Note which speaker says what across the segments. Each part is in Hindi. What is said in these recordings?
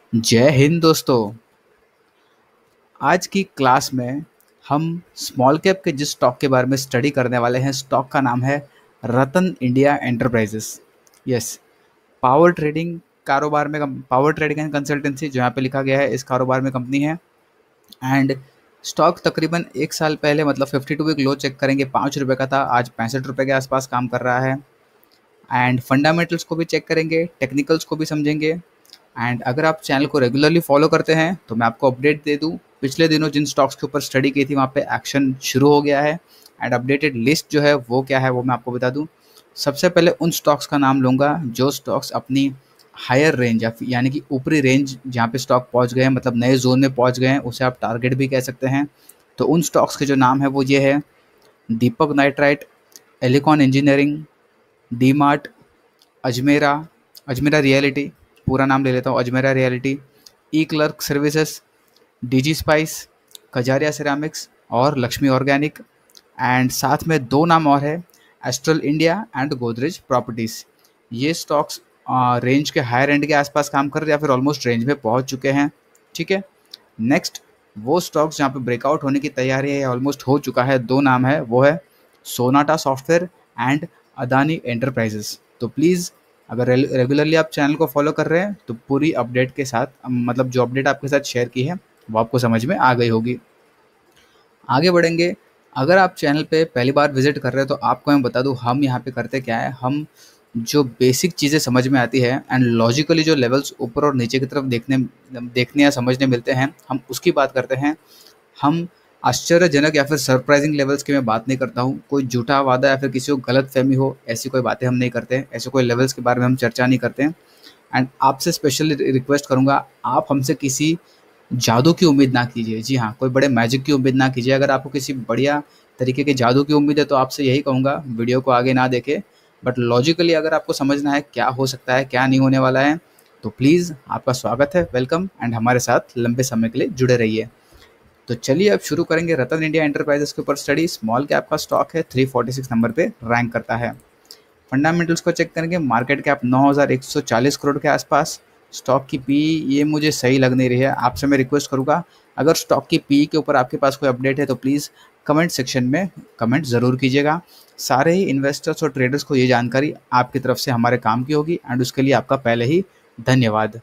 Speaker 1: जय हिंद दोस्तों। आज की क्लास में हम स्मॉल कैप के जिस स्टॉक के बारे में स्टडी करने वाले हैं, स्टॉक का नाम है Ratan India Enterprises. Yes, power trading कारोबार में पावर ट्रेडिंग एंड कंसल्टेंसी जो यहाँ पे लिखा गया है, इस कारोबार में कंपनी है। एंड स्टॉक तकरीबन एक साल पहले मतलब 52 वीक लो चेक करेंगे, 5 रुपये का था, आज 65 रुपये के आसपास काम कर रहा है। एंड फंडामेंटल्स को भी चेक करेंगे, टेक्निकल्स को भी समझेंगे। एंड अगर आप चैनल को रेगुलरली फॉलो करते हैं तो मैं आपको अपडेट दे दूं, पिछले दिनों जिन स्टॉक्स के ऊपर स्टडी की थी वहाँ पे एक्शन शुरू हो गया है। एंड अपडेटेड लिस्ट जो है वो क्या है वो मैं आपको बता दूं। सबसे पहले उन स्टॉक्स का नाम लूँगा जो स्टॉक्स अपनी हायर रेंज यानी कि ऊपरी रेंज जहाँ पे स्टॉक पहुँच गए हैं, मतलब नए जोन में पहुँच गए हैं, उसे आप टारगेट भी कह सकते हैं। तो उन स्टॉक्स के जो नाम है वो ये है: Deepak Nitrite, Elecon Engineering, D Mart, Ajmera, Ajmera Realty, पूरा नाम ले लेता हूँ, Ajmera Realty, E Clerx Services, DG Spice, Kajaria Ceramics और लक्ष्मी ऑर्गेनिक। एंड साथ में दो नाम और है, Astral India and Godrej Properties. ये स्टॉक्स रेंज के हायर एंड के आसपास काम कर रहे हैं या फिर ऑलमोस्ट रेंज में पहुंच चुके हैं। ठीक है। नेक्स्ट, वो स्टॉक्स जहाँ पे ब्रेकआउट होने की तैयारी है, ऑलमोस्ट हो चुका है, दो नाम है, वो है Sonata Software and Adani Enterprises. तो प्लीज़ अगर रेगुलरली आप चैनल को फॉलो कर रहे हैं तो पूरी अपडेट के साथ, मतलब जो अपडेट आपके साथ शेयर की है वो आपको समझ में आ गई होगी। आगे बढ़ेंगे। अगर आप चैनल पे पहली बार विजिट कर रहे हैं तो आपको मैं बता दूं हम यहाँ पे करते क्या है। हम जो बेसिक चीज़ें समझ में आती है एंड लॉजिकली जो लेवल्स ऊपर और नीचे की तरफ देखने या समझने मिलते हैं, हम उसकी बात करते हैं। हम आश्चर्यजनक या फिर सरप्राइजिंग लेवल्स की मैं बात नहीं करता हूँ। कोई झूठा वादा या फिर किसी को गलत फहमी हो, ऐसी कोई बातें हम नहीं करते हैं, ऐसे कोई लेवल्स के बारे में हम चर्चा नहीं करते हैं। एंड आपसे स्पेशली रिक्वेस्ट करूँगा, आप हमसे किसी जादू की उम्मीद ना कीजिए। जी हाँ, कोई बड़े मैजिक की उम्मीद ना कीजिए। अगर आपको किसी बढ़िया तरीके के जादू की उम्मीद है तो आपसे यही कहूँगा, वीडियो को आगे ना देखें। बट लॉजिकली अगर आपको समझना है क्या हो सकता है, क्या नहीं होने वाला है, तो प्लीज़ आपका स्वागत है, वेलकम। एंड हमारे साथ लंबे समय के लिए जुड़े रहिए। तो चलिए अब शुरू करेंगे रतन इंडिया एंटरप्राइजेस के ऊपर स्टडी। स्मॉल कैप का स्टॉक है, 346 नंबर पे रैंक करता है। फंडामेंटल्स को चेक करेंगे, मार्केट कैप 9,140 करोड़ के आसपास। स्टॉक की पी ये मुझे सही लग नहीं रही है। आपसे मैं रिक्वेस्ट करूंगा, अगर स्टॉक की पी के ऊपर आपके पास कोई अपडेट है तो प्लीज़ कमेंट सेक्शन में कमेंट ज़रूर कीजिएगा। सारे ही इन्वेस्टर्स और ट्रेडर्स को ये जानकारी आपकी तरफ से हमारे काम की होगी एंड उसके लिए आपका पहले ही धन्यवाद।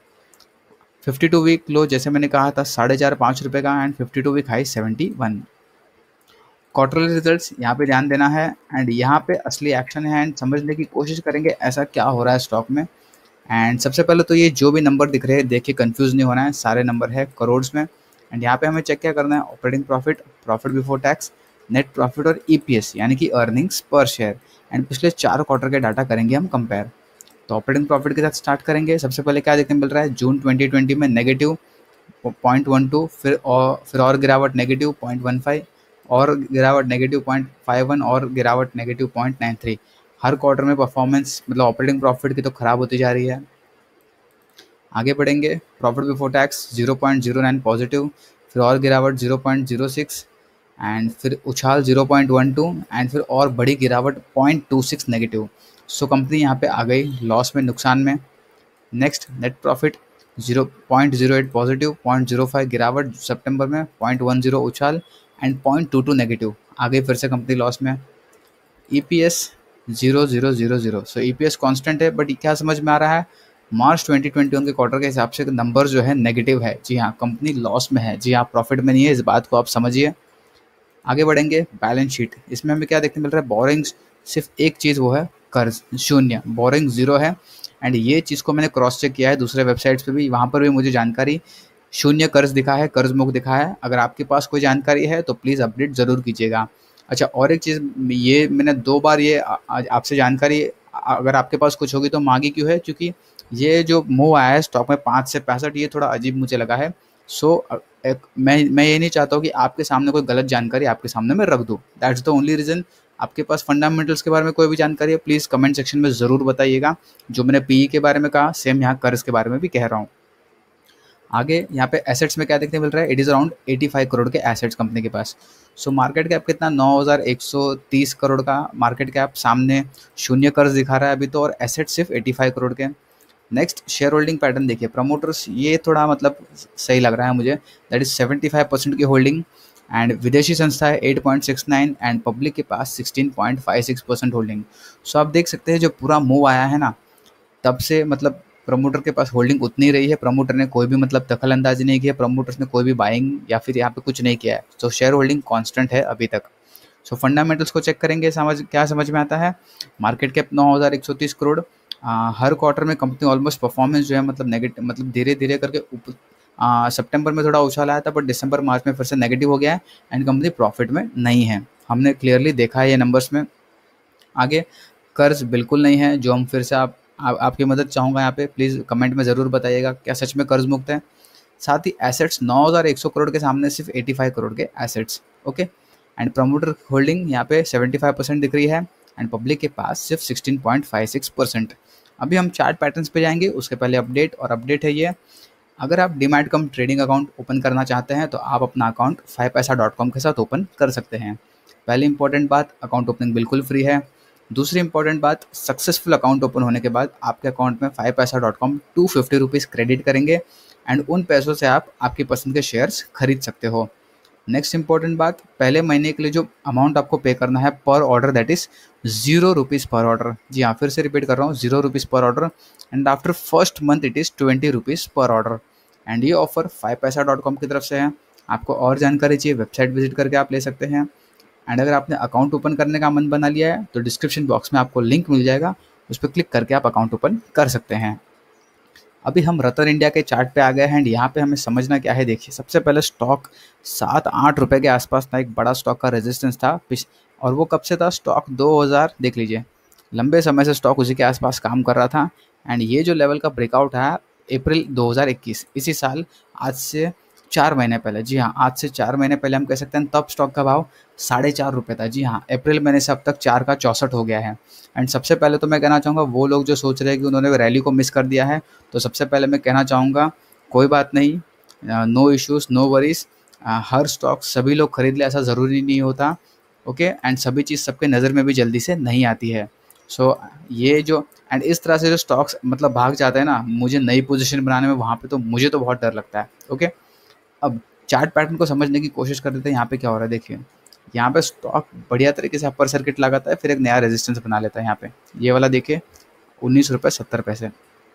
Speaker 1: 52 वीक लो जैसे मैंने कहा था 4.5-5 रुपये का and 52 week high 71। Quarterly results यहाँ पे ध्यान देना है एंड यहाँ पे असली एक्शन है एंड समझने की कोशिश करेंगे ऐसा क्या हो रहा है स्टॉक में। एंड सबसे पहले तो ये जो भी नंबर दिख रहे हैं देखिए, कंफ्यूज नहीं होना है, सारे नंबर है करोड्स में। एंड यहाँ पे हमें चेक क्या करना है, operating profit, profit before tax, net profit और ईपीएस यानी कि अर्निंग्स पर शेयर। एंड पिछले 4 क्वार्टर के डाटा करेंगे हम कंपेयर। तो ऑपरेटिंग प्रॉफिट के साथ स्टार्ट करेंगे। सबसे पहले क्या देखने मिल रहा है, जून 2020 में नेगेटिव 0.12, फिर और गिरावट नेगेटिव 0.15, और गिरावट नेगेटिव 0.51 और गिरावट नेगेटिव 0.93। हर क्वार्टर में परफॉर्मेंस मतलब ऑपरेटिंग प्रॉफिट की तो खराब होती जा रही है। आगे बढ़ेंगे, प्रॉफिट बिफोर टैक्स 0.09 पॉजिटिव, फिर और गिरावट 0.06, एंड फिर उछाल 0.12, एंड फिर और बड़ी गिरावट 0.26 नेगेटिव। सो कंपनी यहाँ पे आ गई लॉस में, नुकसान में। नेक्स्ट, नेट प्रॉफिट 0.08 पॉजिटिव, 0.05 गिरावट सितंबर में, 0.10 उछाल एंड 0.22 नेगेटिव। आगे फिर से कंपनी लॉस में। ईपीएस 0.000। सो ईपीएस कांस्टेंट है, बट क्या समझ में आ रहा है, मार्च 2021 के क्वार्टर के हिसाब से नंबर जो है नेगेटिव है। जी हाँ, कंपनी लॉस में है। जी हाँ, प्रॉफिट में नहीं है, इस बात को आप समझिए। आगे बढ़ेंगे, बैलेंस शीट, इसमें हमें क्या देखने मिल रहा है, बोरिंग्स सिर्फ एक चीज़, वो है कर्ज, शून्य, बोरिंग जीरो है। एंड ये चीज़ को मैंने क्रॉस चेक किया है दूसरे वेबसाइट्स पे भी, वहाँ पर भी मुझे जानकारी शून्य कर्ज दिखा है, कर्ज मुक्त दिखा है। अगर आपके पास कोई जानकारी है तो प्लीज़ अपडेट ज़रूर कीजिएगा। अच्छा, और एक चीज़, ये मैंने 2 बार ये आज आपसे जानकारी अगर आपके पास कुछ होगी तो मांगी क्यों है, क्योंकि ये जो मूव आया है स्टॉक में 5 से 65, ये थोड़ा अजीब मुझे लगा है। सो मैं ये नहीं चाहता हूँ कि आपके सामने कोई गलत जानकारी आपके सामने मैं रख दूँ। That's the only reason. आपके पास फंडामेंटल्स के बारे में कोई भी जानकारी है, प्लीज़ कमेंट सेक्शन में ज़रूर बताइएगा। जो मैंने पीई के बारे में कहा, सेम यहाँ कर्ज के बारे में भी कह रहा हूँ। आगे यहाँ पे एसेट्स में क्या देखने मिल रहा है, इट इज़ अराउंड 85 करोड़ के एसेट्स कंपनी के पास। सो मार्केट कैप कितना, 9,130 करोड़ का मार्केट कैप, सामने शून्य कर्ज दिखा रहा है अभी तो, और एसेट सिर्फ 85 करोड़ के। नेक्स्ट शेयर होल्डिंग पैटर्न देखिए, प्रमोटर्स ये थोड़ा मतलब सही लग रहा है मुझे, दैट इज 75% की होल्डिंग, एंड विदेशी संस्था है 8.69, एंड पब्लिक के पास 16.56% होल्डिंग। सो आप देख सकते हैं जो पूरा मूव आया है ना, तब से मतलब प्रमोटर के पास होल्डिंग उतनी रही है, प्रमोटर ने कोई भी मतलब दखल अंदाजी नहीं किया, प्रमोटर्स ने कोई भी बाइंग या फिर यहाँ पे कुछ नहीं किया है। सो शेयर होल्डिंग कांस्टेंट है अभी तक। सो फंडामेंटल्स को चेक करेंगे, समझ में आता है। Market cap 9,130 crore. हर क्वार्टर में कंपनी ऑलमोस्ट परफॉर्मेंस जो है मतलब नेगेटिव, मतलब धीरे धीरे करके सितंबर में थोड़ा उछाल आया था, बट दिसंबर मार्च में फिर से नेगेटिव हो गया है, एंड कंपनी प्रॉफिट में नहीं है, हमने क्लियरली देखा है ये नंबर्स में। आगे कर्ज बिल्कुल नहीं है, जो हम फिर से आपकी मदद चाहूँगा यहाँ पे, प्लीज़ कमेंट में ज़रूर बताइएगा क्या सच में कर्ज मुक्त है। साथ ही एसेट्स 9,100 करोड़ के सामने सिर्फ 85 करोड़ के assets, okay. And promoter holding यहाँ पे 75% दिख रही है, एंड पब्लिक के पास सिर्फ 16.56%। अभी हम चार्ट पैटर्न्स पे जाएंगे, उसके पहले अपडेट, और अपडेट है ये, अगर आप demat cum trading account open करना चाहते हैं तो आप अपना अकाउंट 5paisa.com के साथ ओपन कर सकते हैं। पहली इंपॉर्टेंट बात, अकाउंट ओपनिंग बिल्कुल फ्री है। दूसरी इंपॉर्टेंट बात, सक्सेसफुल अकाउंट ओपन होने के बाद आपके अकाउंट में 5paisa.com 250 रुपीज़ क्रेडिट करेंगे, एंड उन पैसों से आप आपकी पसंद के शेयर्स खरीद सकते हो। नेक्स्ट इंपॉर्टेंट बात, पहले महीने के लिए जो अमाउंट आपको पे करना है per order, that is 0 rupees per order. जी हाँ, फिर से रिपीट कर रहा हूँ, 0 rupees per order, and after first month it is 20 rupees per order. And ये ऑफर 5paisa.com की तरफ से है। आपको और जानकारी चाहिए, वेबसाइट विजिट करके आप ले सकते हैं। एंड अगर आपने अकाउंट ओपन करने का मन बना लिया है तो डिस्क्रिप्शन बॉक्स में आपको लिंक मिल जाएगा, उस पर क्लिक करके आप अकाउंट ओपन कर सकते हैं। अभी हम रतन इंडिया के चार्ट पे आ गए हैं, एंड यहाँ पे हमें समझना क्या है। देखिए, सबसे पहले स्टॉक 7-8 रुपये के आसपास था, एक बड़ा स्टॉक का रेजिस्टेंस था, और वो कब से था, स्टॉक 2000 देख लीजिए, लंबे समय से स्टॉक उसी के आसपास काम कर रहा था। एंड ये जो लेवल का ब्रेकआउट है अप्रैल 2021, इसी साल, आज से 4 महीने पहले, जी हाँ, आज से 4 महीने पहले हम कह सकते हैं, तब स्टॉक का भाव 4.5 रुपये था। जी हाँ, अप्रैल महीने से अब तक 4 का 64 हो गया है। एंड सबसे पहले तो मैं कहना चाहूँगा, वो लोग जो सोच रहे हैं कि उन्होंने रैली को मिस कर दिया है, तो सबसे पहले मैं कहना चाहूँगा कोई बात नहीं, नो इश्यूज़, नो वरीज़। हर स्टॉक सभी लोग खरीद ले ऐसा ज़रूरी नहीं होता, ओके। एंड सभी चीज़ सबके नज़र में भी जल्दी से नहीं आती है। सो ये जो, एंड इस तरह से जो स्टॉक्स मतलब भाग जाते हैं ना, मुझे नई पोजीशन बनाने में वहाँ पे तो मुझे तो बहुत डर लगता है, ओके। अब चार्ट पैटर्न को समझने की कोशिश कर देते हैं। यहाँ पे क्या हो रहा है, देखिए, यहाँ पे स्टॉक बढ़िया तरीके से अपर सर्किट लगाता है, फिर एक नया रेजिस्टेंस बना लेता है। यहाँ पे ये वाला देखिए, 19 रुपये 70 पैसे,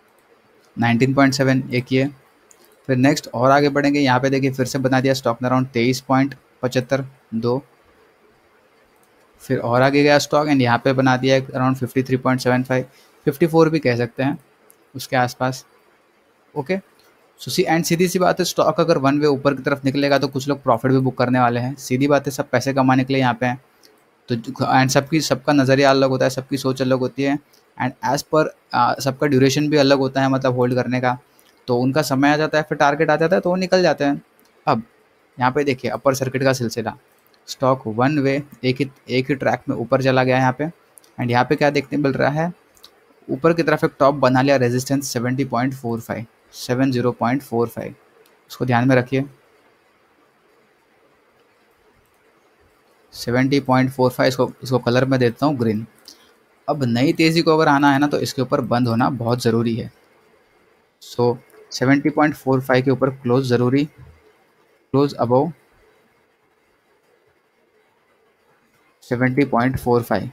Speaker 1: 19.7 एक ये। फिर नेक्स्ट और आगे बढ़ेंगे, यहाँ पे देखिए फिर से बना दिया स्टॉक ने अराउंड 23.75 2। फिर और आगे गया स्टॉक, एंड यहाँ पे बना दिया अराउंड 53.75, 54 भी कह सकते हैं, उसके आसपास, ओके। सीधी सी बात है, स्टॉक अगर वन वे ऊपर की तरफ निकलेगा तो कुछ लोग प्रॉफिट भी बुक करने वाले हैं, सीधी बात है, सब पैसे कमाने के लिए यहाँ पे हैं। तो एंड सबका नज़रिया अलग होता है, सबकी सोच अलग होती है, एंड एज़ पर सबका ड्यूरेशन भी अलग होता है, मतलब होल्ड करने का। तो उनका समय आ जाता है, फिर टारगेट आ जाता है, तो वो निकल जाते हैं। अब यहाँ पे देखिए अपर सर्किट का सिलसिला, स्टॉक वन वे एक ही ट्रैक में ऊपर चला गया यहाँ पे। एंड यहाँ पे क्या देखने मिल रहा है, ऊपर की तरफ एक टॉप बना लिया, रेजिस्टेंस 70.45, 70.45, उसको ध्यान में रखिए, 70.45, इसको कलर में देता हूँ ग्रीन। अब नई तेज़ी को अगर आना है ना, तो इसके ऊपर बंद होना बहुत ज़रूरी है। सो 70.45 के ऊपर क्लोज ज़रूरी, क्लोज अबव 70.45,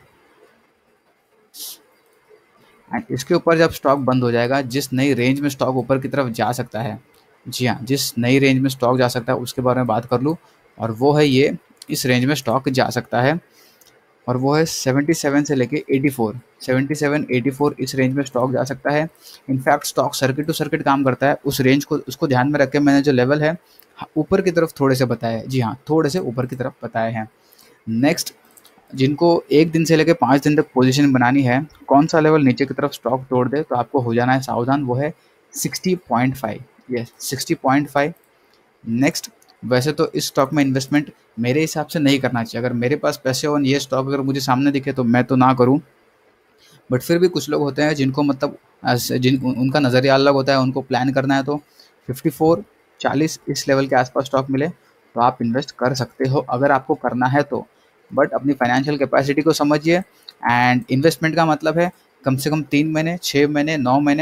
Speaker 1: एंड इसके ऊपर जब स्टॉक बंद हो जाएगा, जिस नई रेंज में स्टॉक ऊपर की तरफ जा सकता है, जी हाँ, जिस नई रेंज में स्टॉक जा सकता है उसके बारे में बात कर लूँ, और वो है ये, इस रेंज में स्टॉक जा सकता है, और वो है 77 से लेके 84, 77 84, इस रेंज में स्टॉक जा सकता है। In fact stock circuit to circuit काम करता है, उस रेंज को उसको ध्यान में रख के मैंने जो लेवल है ऊपर की तरफ थोड़े से बताया है, जी हाँ, थोड़े से ऊपर की तरफ बताए हैं। नेक्स्ट, जिनको 1 दिन से लेकर 5 दिन तक पोजीशन बनानी है, कौन सा लेवल नीचे की तरफ स्टॉक तोड़ दे तो आपको हो जाना है सावधान, वो है 60.5, यस 60.5। नेक्स्ट, वैसे तो इस स्टॉक में इन्वेस्टमेंट मेरे हिसाब से नहीं करना चाहिए, अगर मेरे पास पैसे हो, ये स्टॉक अगर मुझे सामने दिखे तो मैं तो ना करूं, बट फिर भी कुछ लोग होते हैं जिनको मतलब उनका नज़रिया अलग होता है, उनको प्लान करना है, तो 54-40 इस लेवल के आसपास स्टॉक मिले तो आप इन्वेस्ट कर सकते हो, अगर आपको करना है तो। बट अपनी फाइनेंशियल कैपेसिटी को समझिए, एंड इन्वेस्टमेंट का मतलब है कम से कम 3 महीने, 6 महीने, 9 महीने,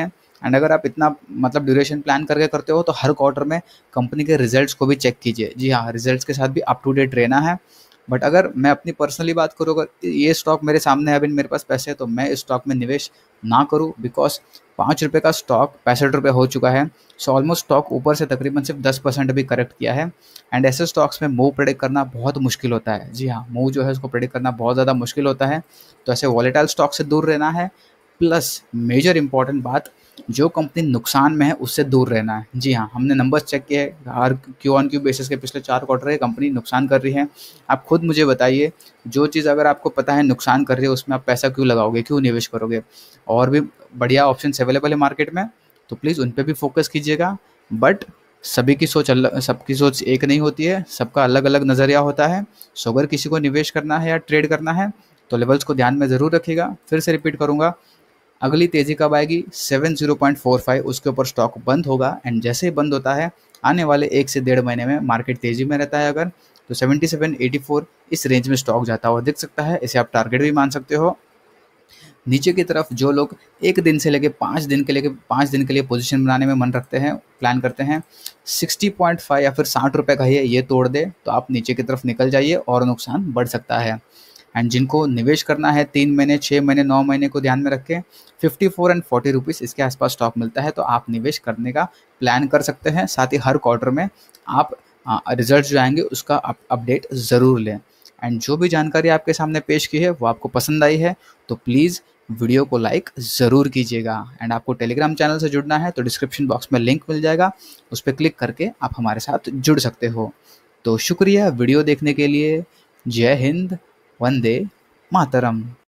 Speaker 1: एंड अगर आप इतना मतलब ड्यूरेशन प्लान करके करते हो तो हर क्वार्टर में कंपनी के रिजल्ट्स को भी चेक कीजिए। जी हाँ, रिजल्ट्स के साथ भी अप टू डेट रहना है। बट अगर मैं अपनी पर्सनली बात करूँ, अगर ये स्टॉक मेरे सामने है, अभी मेरे पास पैसे हैं, तो मैं इस स्टॉक में निवेश ना करूँ, बिकॉज ₹5 का स्टॉक ₹65 हो चुका है। सो ऑलमोस्ट स्टॉक ऊपर से तकरीबन सिर्फ 10% अभी करेक्ट किया है। एंड ऐसे स्टॉक्स में मूव प्रेडिक्ट करना बहुत मुश्किल होता है। जी हाँ, मूव जो है उसको प्रेडिक्ट करना बहुत ज़्यादा मुश्किल होता है। तो ऐसे वॉलेटाइल स्टॉक से दूर रहना है। प्लस मेजर इंपॉर्टेंट बात, जो कंपनी नुकसान में है उससे दूर रहना है। जी हाँ, हमने नंबर्स चेक किए, हर क्यू ऑन क्यू बेसिस के पिछले 4 क्वार्टर है कंपनी नुकसान कर रही है। आप खुद मुझे बताइए, जो चीज़ अगर आपको पता है नुकसान कर रही है उसमें आप पैसा क्यों लगाओगे, क्यों निवेश करोगे? और भी बढ़िया ऑप्शंस अवेलेबल है मार्केट में, तो प्लीज़ उन पे भी फोकस कीजिएगा। बट सभी की सोच सबकी सोच एक नहीं होती है, सबका अलग अलग नज़रिया होता है। सो अगर किसी को निवेश करना है या ट्रेड करना है तो लेवल्स को ध्यान में ज़रूर रखिएगा। फिर से रिपीट करूँगा, अगली तेज़ी कब आएगी? 70.45 उसके ऊपर स्टॉक बंद होगा। एंड जैसे ही बंद होता है, आने वाले 1 से डेढ़ महीने में मार्केट तेज़ी में रहता है अगर, तो 77-84 इस रेंज में स्टॉक जाता हुआ दिख सकता है। इसे आप टारगेट भी मान सकते हो। नीचे की तरफ जो लोग 1 दिन से लेके 5 दिन के लिए पोजीशन बनाने में मन रखते हैं, प्लान करते हैं, 60.5 या फिर ₹60 का ये तोड़ दे तो आप नीचे की तरफ निकल जाइए और नुकसान बढ़ सकता है। एंड जिनको निवेश करना है 3 महीने, 6 महीने, 9 महीने को ध्यान में रख के 54 एंड 40 रुपीज़ इसके आसपास स्टॉक मिलता है, तो आप निवेश करने का प्लान कर सकते हैं। साथ ही हर क्वार्टर में आप रिजल्ट जो आएंगे उसका अपडेट ज़रूर लें। एंड जो भी जानकारी आपके सामने पेश की है वो आपको पसंद आई है तो प्लीज़ वीडियो को लाइक ज़रूर कीजिएगा। एंड आपको टेलीग्राम चैनल से जुड़ना है तो डिस्क्रिप्शन बॉक्स में लिंक मिल जाएगा, उस पर क्लिक करके आप हमारे साथ जुड़ सकते हो। तो शुक्रिया वीडियो देखने के लिए। जय हिंद, वंदे मातरम।